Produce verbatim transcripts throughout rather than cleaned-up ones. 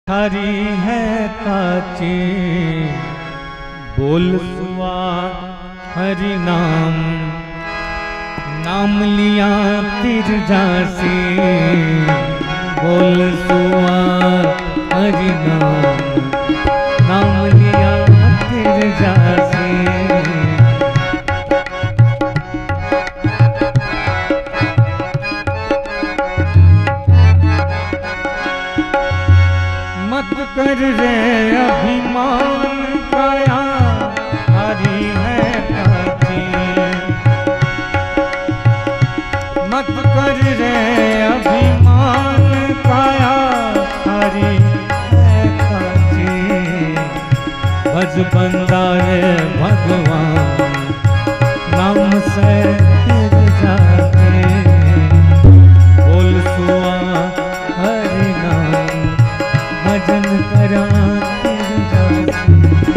हरी है काची बोल सुआ हरि नाम, नाम लिया तिर जासी बोल सुआ हरि नाम, नाम लिया तिर जासी। मत कर रे अभिमान काया हरी है काची, मत कर रे अभिमान काया हरी है काची। भज बंदा रे भगवान नाम से तिर जाके, बोल सुआ हरि नाम भजन करा तिर जासी।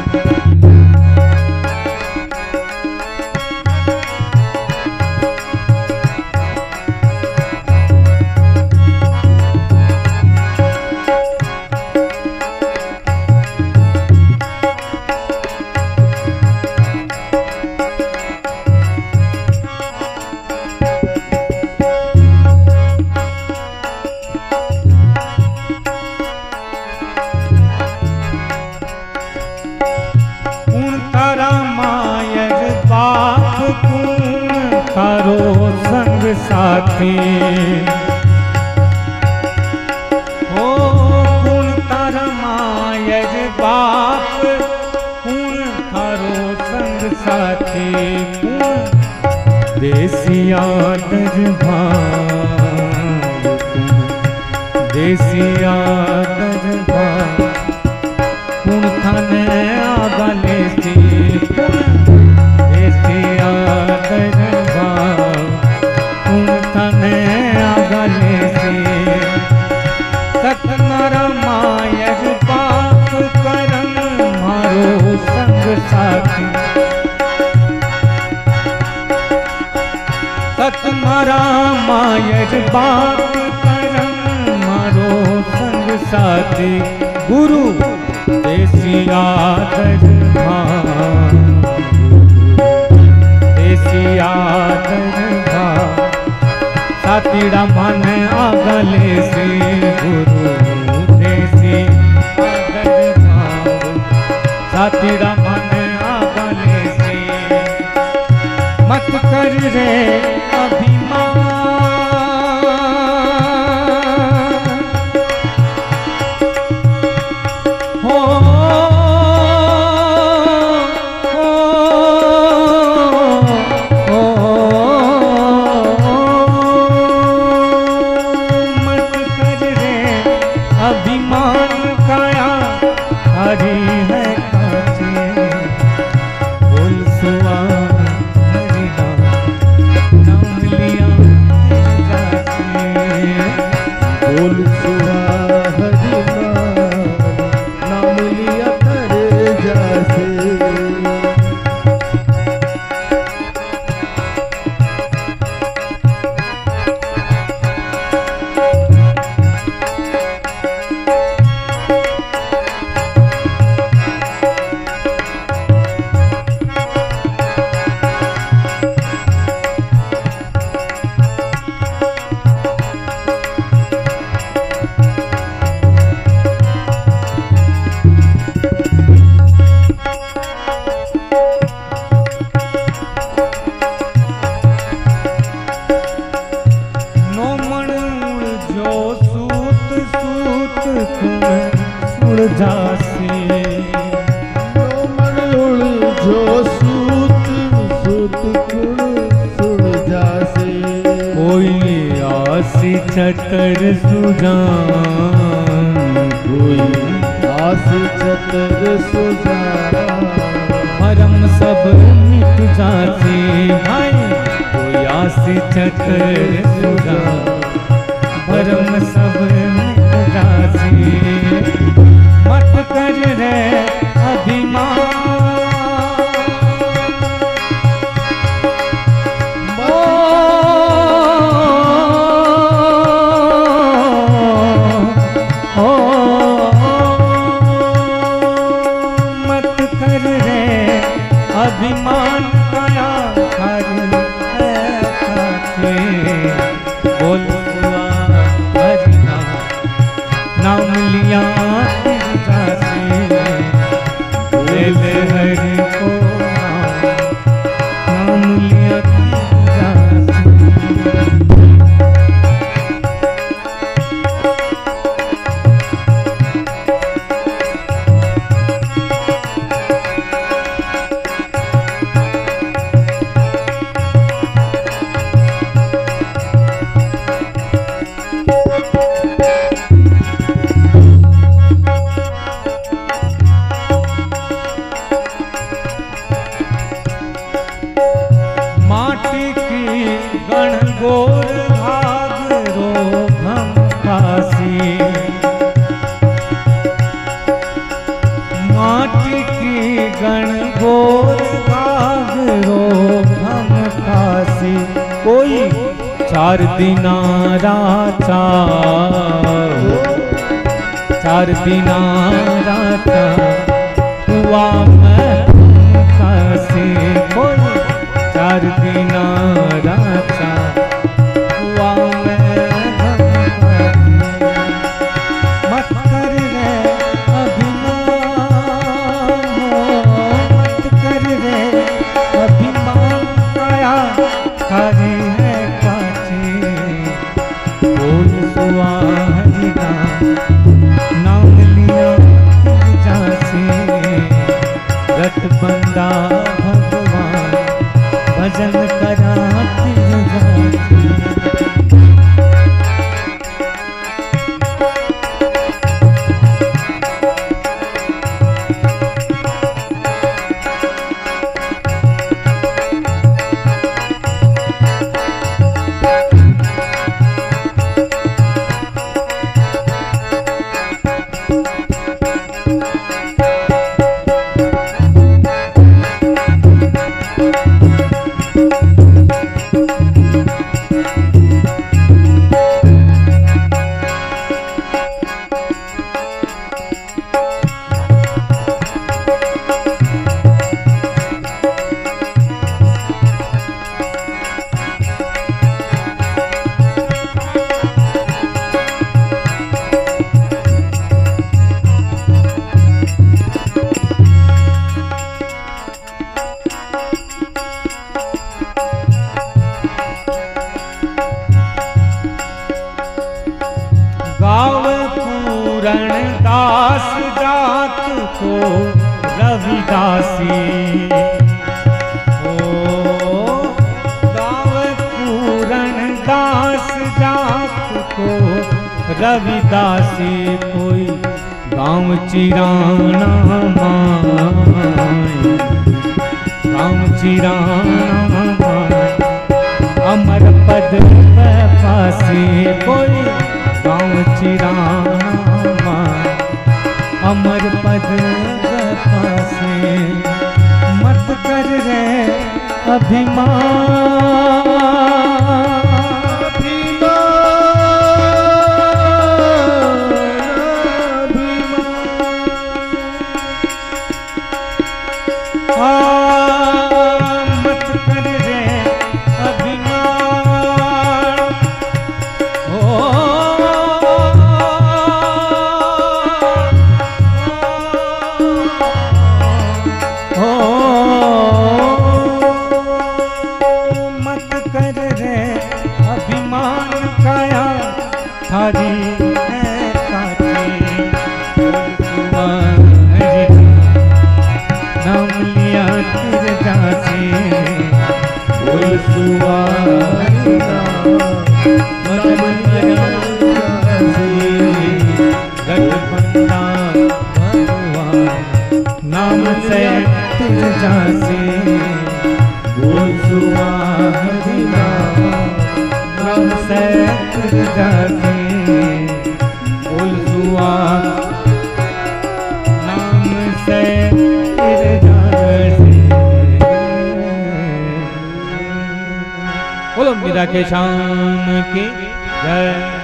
तारो संग साथी हो कुण तारा मायर बाप, कुण थारो संग साथी। देसिया दरबार देसिया दरबार, कुण थाने आगले सी देसिया दरबार, कुण थाने आगले सी। सतनारा मायर बाप करम मारो संग साथी, सतनारा मायर बाप करम मारो संग साथी। गुरु देसिया दरबार देसिया दरबार, सातीड़ा मन आगले से गुरु देसिया दरबार, सातीड़ा मन आगले से। मत कर रे अभिमान हो हरी है काची, बोल सुआ हरि नाम, नाम लिया तिर जासी। बोल सुआ हरि नाम, नाम लिया तिर जासी। सुन जासी नो मन उड़ जो सूत सूत कुण सुन जासी। कोई आसी छतर सुजान, कोई आस छतर सुजान, भरम सब मिट जासी। कोई आसी छतर सुजान, भरम सब मिट जासी। मत कर रे अभिमान ओ, ओ, ओ लिया जासे ले ले हरि को नाम लिया जासे। माटी की गणगौर भाग रो हम कासी, माटी की गणगौर भाग रो हम कासी। कोई चार दिना राचा, चार दिना राचा हुआ मैं कासी। कोई चार दिना राचा हुआ मैं मत कर रे अभिमान, मत कर रे अभिमान आया थारी है काची। बोल सुआ हरि नाम लिया जासे रट बंदा भगवान भजन कराती जाती। गाव पूरण दास जात को रविदासी। ओ गाव पूरण दास जात को रविदासी। कोई गाँव चिराना माय, गाँव चिराना माय अमर पद पासी। कोई गाँव चिराना अमर पद पासे मत कर रे अभिमान, नाम से तुझ जासे बोल सुआ हरि नाम, नाम से तुझ जासे बोल सुआ नाम से तुझ जासे। बोलो मीरा के शान की जय।